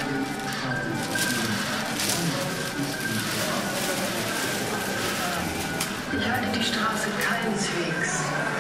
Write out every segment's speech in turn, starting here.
Ich halte die Straße keineswegs.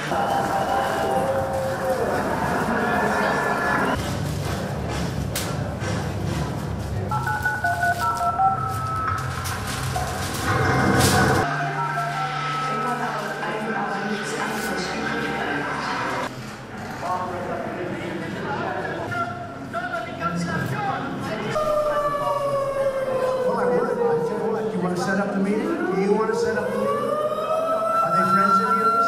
Set up the meeting? Do you want to set up the meeting? Are they friends of yours?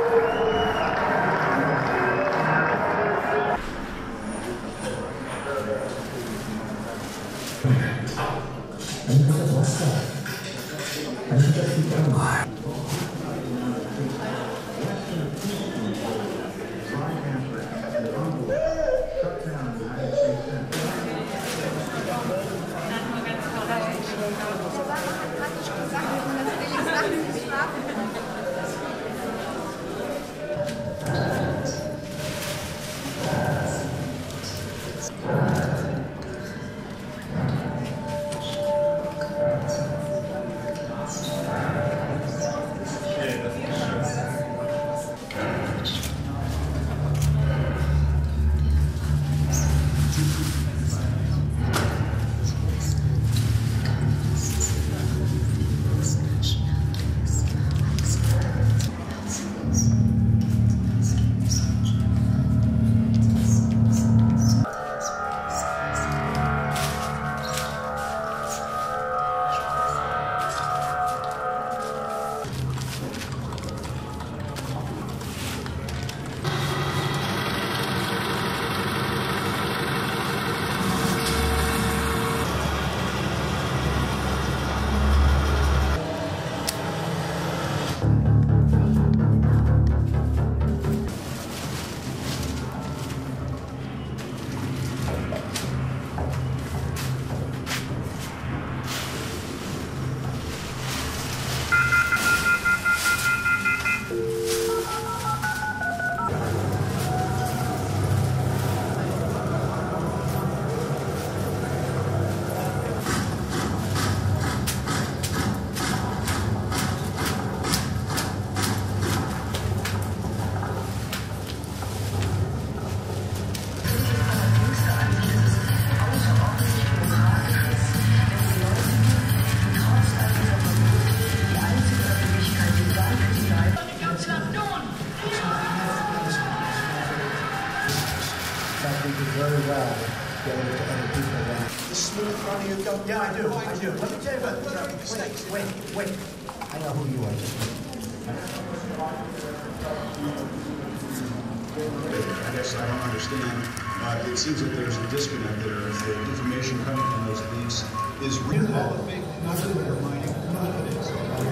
Very well going to other people around. The smooth running of God. Yeah, I do. I do. Let me tell you about this. Wait. I know who you are. I guess I don't understand. It seems that there's a disconnect there. The information coming from those leaks is real. All the fake news that are mining, none of it is.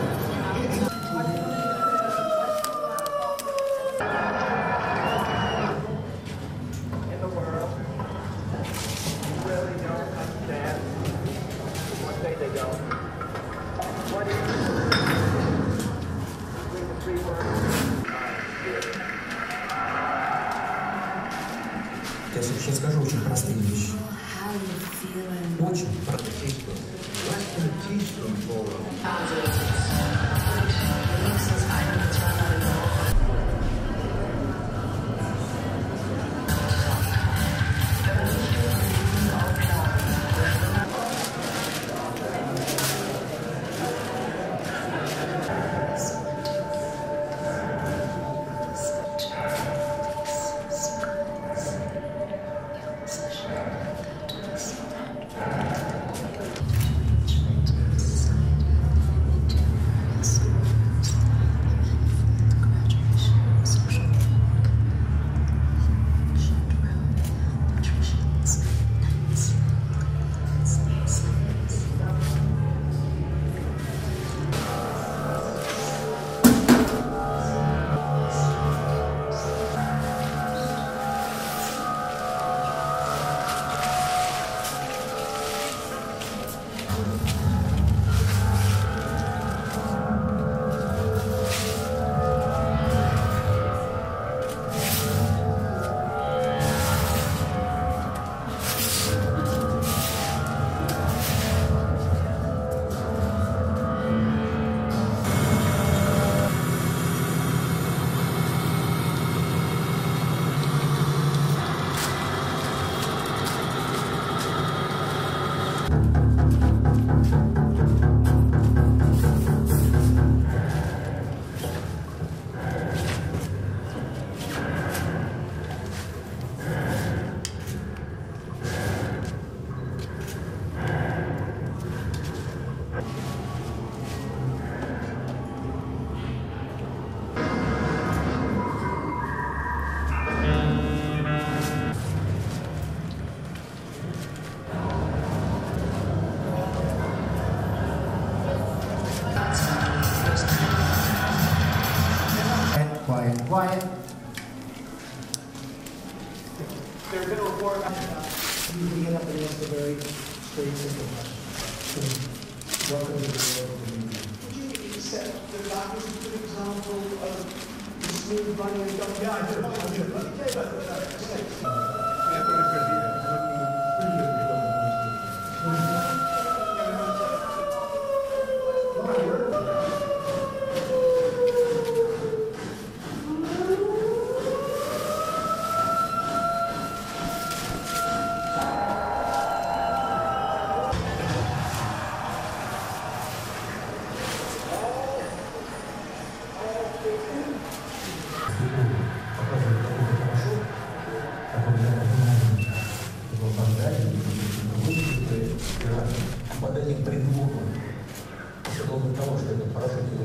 Я сейчас скажу очень простые вещи. Очень простые. Quiet. There's been a report. You can get up and answer very straight, simple questions. Welcome to the world of the media. Would you accept that that was a good example of the smooth running of government? Yeah, I do. Let me tell you about the mistakes. Под этим предлогом, предлогом того, что это хорошо делает.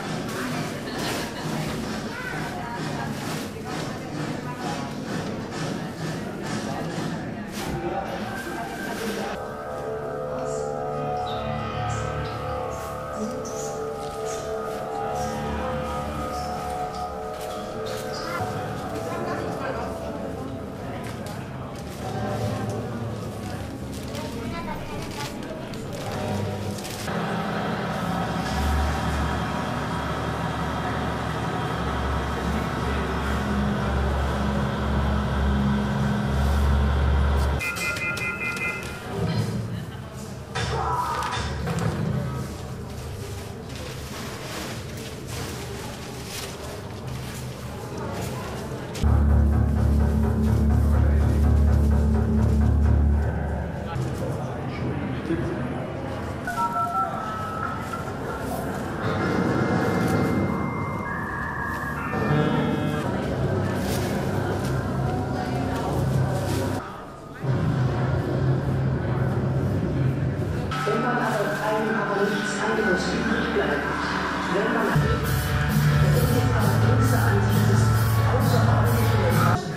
Wenn man aber nichts anderes übrig bleibt, wenn man der Interesse an dieses außerordentliche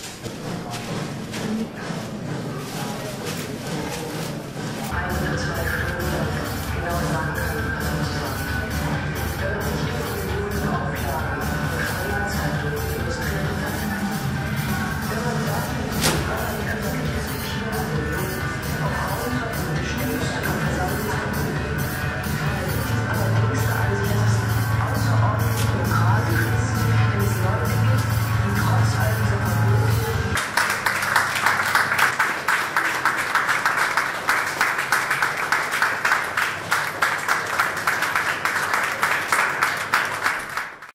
ein oder zwei